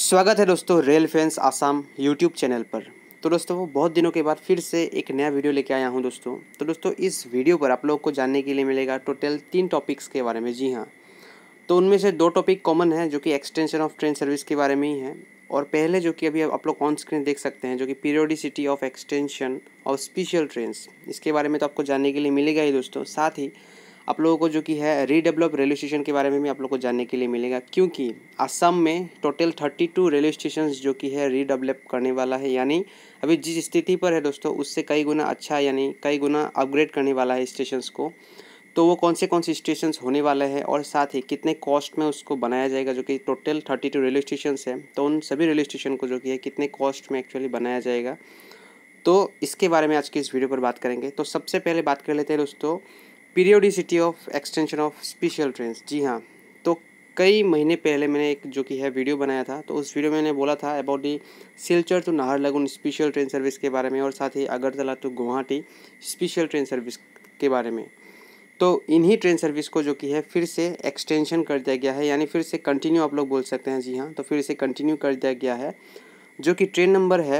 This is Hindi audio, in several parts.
स्वागत है दोस्तों rail fans Assam YouTube channel पर। तो दोस्तों बहुत दिनों के बाद फिर से एक नया वीडियो लेके आया हूं दोस्तों। तो दोस्तों इस वीडियो पर आप लोग को जानने के लिए मिलेगा टोटल 3 टॉपिक्स के बारे में। जी हाँ, तो उनमें से 2 टॉपिक कॉमन है जो कि एक्सटेंशन ऑफ ट्रेन सर्विस के बारे में ही है, और पहले जो कि अभी आप लोग ऑन स्क्रीन देख सकते हैं जो कि periodicity of extension of special trains, इसके बारे में तो आपको जानने के लिए मिलेगा ही दोस्तों। साथ ही आप लोगों को जो कि है रीडेवलप रेलवे स्टेशन के बारे में भी आप लोग को जानने के लिए मिलेगा, क्योंकि असम में टोटल 32 रेलवे स्टेशन जो कि है रीडेवलप करने वाला है, यानी अभी जिस स्थिति पर है दोस्तों उससे कई गुना अच्छा यानी कई गुना अपग्रेड करने वाला है स्टेशंस को। तो वो कौन से स्टेशंस होने वाले हैं और साथ ही कितने कॉस्ट में उसको बनाया जाएगा, जो कि टोटल 32 रेलवे स्टेशन है, तो उन सभी रेलवे स्टेशन को जो कि है कितने कॉस्ट में एक्चुअली बनाया जाएगा, तो इसके बारे में आज की इस वीडियो पर बात करेंगे। तो सबसे पहले बात कर लेते हैं दोस्तों periodicity of extension of special trains. जी हाँ, तो कई महीने पहले मैंने एक जो कि है वीडियो बनाया था, तो उस वीडियो में मैंने बोला था about the Silchar to Naharlagun special train service के बारे में, और साथ ही Agartala to Guwahati special train service के बारे में। तो इन्हीं ट्रेन सर्विस को जो कि है फिर से एक्सटेंशन कर दिया गया है, यानी फिर से कंटिन्यू आप लोग बोल सकते हैं। जी हाँ, तो फिर से कंटिन्यू कर दिया गया है, जो कि ट्रेन नंबर है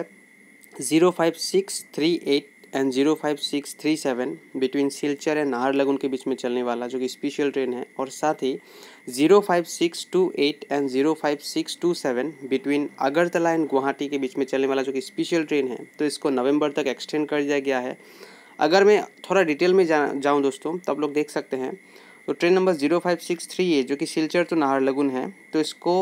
05638 and 05637 between Silchar and Naharlagun के बीच में चलने वाला जो कि स्पेशल ट्रेन है, और साथ ही 05628 and 05627 between Agartala and Guwahati के बीच में चलने वाला जो कि स्पेशल ट्रेन है, तो इसको नवंबर तक एक्सटेंड कर दिया गया है। अगर मैं थोड़ा डिटेल में जाऊँ दोस्तों, तो आप लोग देख सकते हैं, तो ट्रेन नंबर 0563 जो कि सिलचर टू नाहरलगुन है, तो इसको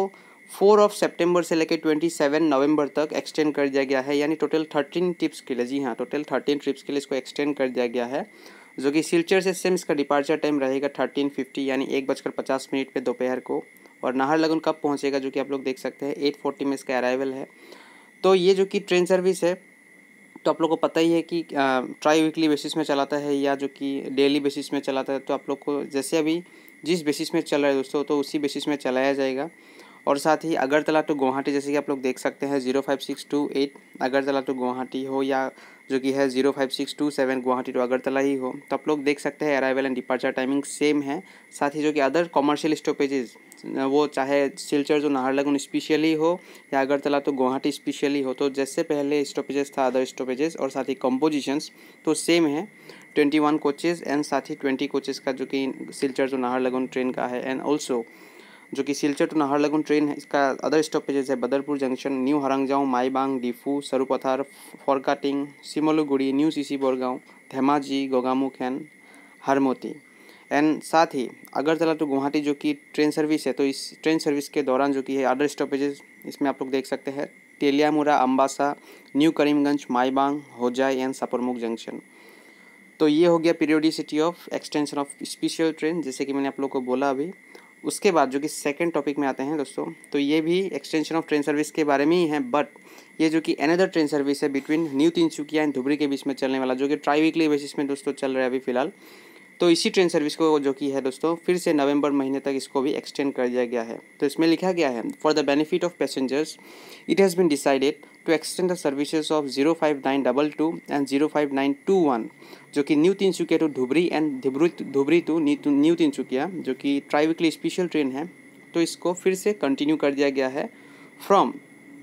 4 सितंबर से लेकर 27 नवंबर तक एक्सटेंड कर दिया गया है, यानी टोटल 13 ट्रिप्स के लिए। जी हाँ, टोटल 13 ट्रिप्स के लिए इसको एक्सटेंड कर दिया गया है, जो कि सिलचर से सेम इसका डिपार्चर टाइम रहेगा 13:50 यानी 1:50 पे दोपहर को, और नाहरलगुन कब पहुँचेगा जो कि आप लोग देख सकते हैं 8:40 में इसका अराइवल है। तो ये जो कि ट्रेन सर्विस है, तो आप लोग को पता ही है कि ट्राई वीकली बेसिस में चलाता है या जो कि डेली बेसिस में चलाता है। तो आप लोग को जैसे अभी जिस बेसिस में चल रहा है दोस्तों, तो उसी बेसिस में चलाया जाएगा। और साथ ही अगरतला टू गुवाहाटी जैसे कि आप लोग देख सकते हैं 05628 अगरतला टू गुवाहाटी हो, या जो कि है 05627 गुवाहाटी टू अगरतला ही हो, तो आप लोग देख सकते हैं arrival and departure timing same है। साथ ही जो कि अदर कॉमर्शियल स्टॉपेजेस, वो चाहे सिलचर जो नाहरलगुन स्पेशली हो या अगरतला तो गुवाहाटी स्पेशली हो, तो जैसे पहले स्टॉपेजेस था अदर स्टॉपेजेस और साथ ही कंपोजिशंस तो सेम है। 21 कोचेज़ एंड साथ ही 20 कोचेज़ का जो कि सिलचर टू नाहरलगुन ट्रेन का है। एंड ऑल्सो जो कि सिलचर टू नाहरलगुन ट्रेन है, इसका अदर स्टॉपेजेस है Badarpur junction, new Harangajao, Maibang, Diphu, Sarupathar, Forkating, Simaluguri, new Sisi Borgaon, Dhemaji, Gogamukh and Harmoti. And साथ ही अगरतला टू गुवाहाटी जो कि ट्रेन सर्विस है, तो इस ट्रेन सर्विस के दौरान जो कि है अदर स्टॉपेजेस इसमें आप लोग देख सकते हैं Teliamura, Ambassa, new Karimganj, Maibang, Hojai and Saparmukh junction. तो ये हो गया periodicity of extension of special train, जैसे कि मैंने आप लोग को बोला अभी। उसके बाद जो कि सेकंड टॉपिक में आते हैं दोस्तों, तो ये भी एक्सटेंशन ऑफ ट्रेन सर्विस के बारे में ही है, बट ये जो कि अनदर ट्रेन सर्विस है between new Tinsukia and Dhubri के बीच में चलने वाला, जो कि ट्राई वीकली बेसिस में दोस्तों चल रहा है अभी फिलहाल। तो इसी ट्रेन सर्विस को जो कि है दोस्तों फिर से नवंबर महीने तक इसको भी एक्सटेंड कर दिया गया है। तो इसमें लिखा गया है for the benefit of passengers it has been decided to extend the services of 05922 and 05921 जो कि new Tinsukia to Dhubri and Dhubri to new Tinsukia जो कि ट्राई वीकली स्पेशल ट्रेन है, तो इसको फिर से कंटिन्यू कर दिया गया है फ्रॉम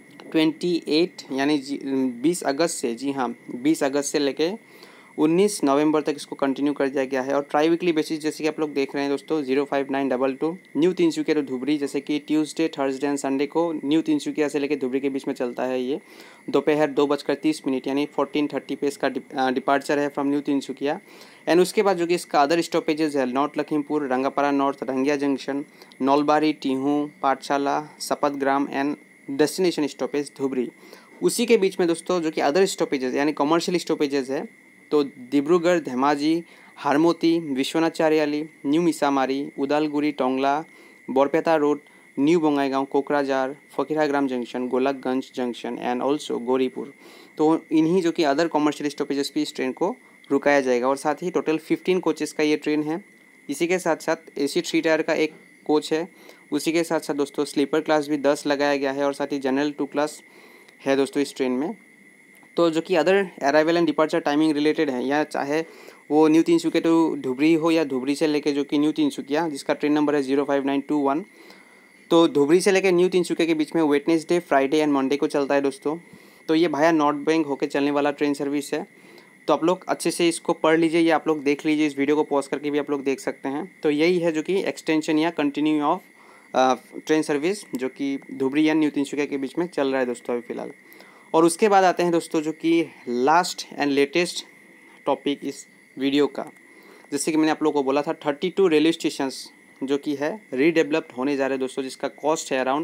28 यानी 20 अगस्त से। जी हाँ, 20 अगस्त से लेके 19 नवंबर तक इसको कंटिन्यू कर दिया गया है। और ट्राई वीकली बेसिस जैसे कि आप लोग देख रहे हैं दोस्तों 05922 न्यू तिनसुकिया टू धुबरी, जैसे कि ट्यूसडे, थर्सडे एंड संडे को न्यू तिनसुकिया से लेकर धुबरी के बीच में चलता है। ये दोपहर 2:30 यानी 14:30 पे इसका डिपार्चर है फ्रॉम न्यू तिनसुकिया। एंड उसके बाद जो कि इसका अदर स्टॉपेजेस है north Lakhimpur, Rangapara north, Rangiya junction, Naulbari, Tihu, Pathsala, Sapatgram and destination stoppage Dhubri. उसी के बीच में दोस्तों जो कि अदर स्टॉपेजेस यानी कमर्शियल स्टॉपेजेस है, तो Dibrugarh, Dhemaji, Harmoti, Biswanath new Missamari, Udalguri, Tangla, Barpeta road, new Bongaigaon, Kokrajhar, Fakiragram junction, Golakganj junction and also Gauripur. तो इन्हीं जो कि अदर कॉमर्शियल स्टॉपेजेस भी इस ट्रेन को रुकाया जाएगा। और साथ ही टोटल 15 कोचेस का ये ट्रेन है। इसी के साथ साथ AC 3 टायर का एक कोच है। उसी के साथ साथ दोस्तों स्लीपर क्लास भी 10 लगाया गया है, और साथ ही जनरल 2 क्लास है दोस्तों इस ट्रेन में। तो जो कि other arrival and departure timing related है, या चाहे वो न्यू तिनसुकिया टू धुबरी हो या धुबरी से लेके जो कि न्यू तिनसुकिया जिसका ट्रेन नंबर है 05921, तो धुबरी से लेकर न्यू तिनसुकिया के बीच में वेडनेसडे, फ्राइडे एंड मंडे को चलता है दोस्तों। तो ये भाया नॉर्थ बैंक होकर चलने वाला ट्रेन सर्विस है। तो आप लोग अच्छे से इसको पढ़ लीजिए या आप लोग देख लीजिए, इस वीडियो को पॉज करके भी आप लोग देख सकते हैं। तो यही है जो कि एक्सटेंशन या कंटिन्यू ऑफ ट्रेन सर्विस जो कि धुबरी या न्यू तिनसुकिया के बीच में चल रहा है दोस्तों अभी फ़िलहाल। और उसके बाद आते हैं दोस्तों जो कि लास्ट एंड लेटेस्ट टॉपिक इस वीडियो का। जैसे कि मैंने आप लोगों को बोला था 32 रेलवे स्टेशंस जो कि है रीडेवलप्ड होने जा रहे हैं दोस्तों, जिसका कॉस्ट है अराउंड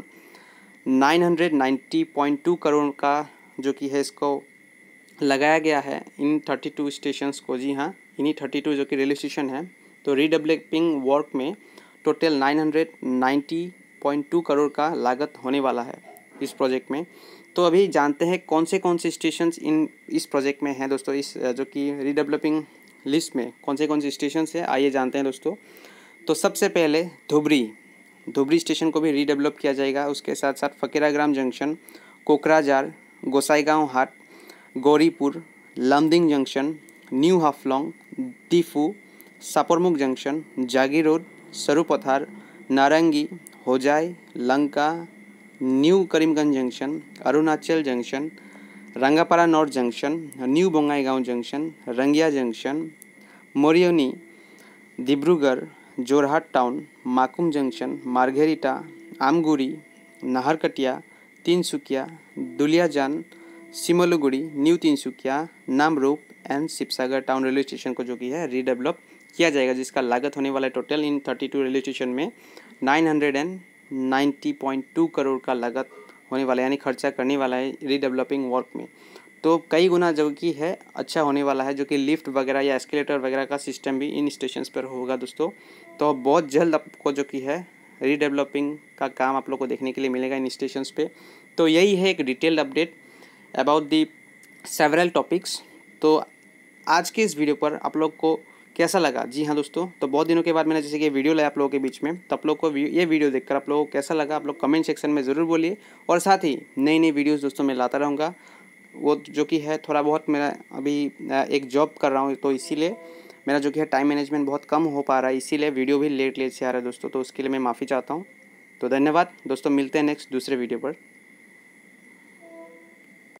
990.2 करोड़ का जो कि है इसको लगाया गया है इन 32 स्टेशंस को। जी हाँ, इन्हीं 32 जो कि रेलवे स्टेशन है। तो रीडेवलपिंग वर्क में टोटल 990.2 करोड़ का लागत होने वाला है इस प्रोजेक्ट में। तो अभी जानते हैं कौन से स्टेशंस इस प्रोजेक्ट में हैं दोस्तों, इस जो कि रीडेवलपिंग लिस्ट में कौन से स्टेशंस हैं, आइए जानते हैं दोस्तों। तो सबसे पहले धुबरी स्टेशन को भी रीडेवलप किया जाएगा। उसके साथ साथ Fakiragram junction, Kokrajhar, Gossaigaon Hat, Gauripur, Lumding junction, new Haflong, Diphu, Saparmukh junction, Jagi road, Sarupathar, Narangi, Hojai, Lanka, new Karimganj junction, Arunachal junction, Rangapara north junction, new Bongaigaon junction, Rangiya junction, Mariani, Dibrugarh, Jorhat town, Makum junction, Margherita, Amguri, Naharkatia, Tinsukia, Duliajan, Simaluguri, new Tinsukia, Namrup and Sivasagar town railway station को जो कि है रीडेवलप किया जाएगा, जिसका लागत होने वाला है टोटल इन 32 रेलवे स्टेशन में 990.2 करोड़ का लागत होने वाला है, यानी खर्चा करने वाला है रीडेवलपिंग वर्क में। तो कई गुना जो कि है अच्छा होने वाला है, जो कि लिफ्ट वगैरह या एस्केलेटर वगैरह का सिस्टम भी इन स्टेशंस पर होगा दोस्तों। तो बहुत जल्द आपको जो कि है रीडेवलपिंग का काम आप लोग को देखने के लिए मिलेगा इन स्टेशंस पे। तो यही है एक detailed update about the several topics. तो आज के इस वीडियो पर आप लोग को कैसा लगा? जी हाँ दोस्तों, तो बहुत दिनों के बाद मैंने जैसे कि वीडियो लाया आप लोगों के बीच में, तो आप लोग को ये वीडियो देखकर आप लोगों को कैसा लगा आप लोग कमेंट सेक्शन में ज़रूर बोलिए। और साथ ही नई वीडियोज़ दोस्तों मैं लाता रहूँगा। वो जो कि है थोड़ा बहुत मेरा अभी एक जॉब कर रहा हूँ, तो इसीलिए मेरा जो कि है टाइम मैनेजमेंट बहुत कम हो पा रहा है, इसीलिए वीडियो भी लेट से आ रहा है दोस्तों। तो उसके लिए मैं माफ़ी चाहता हूँ। तो धन्यवाद दोस्तों, मिलते हैं नेक्स्ट दूसरे वीडियो पर।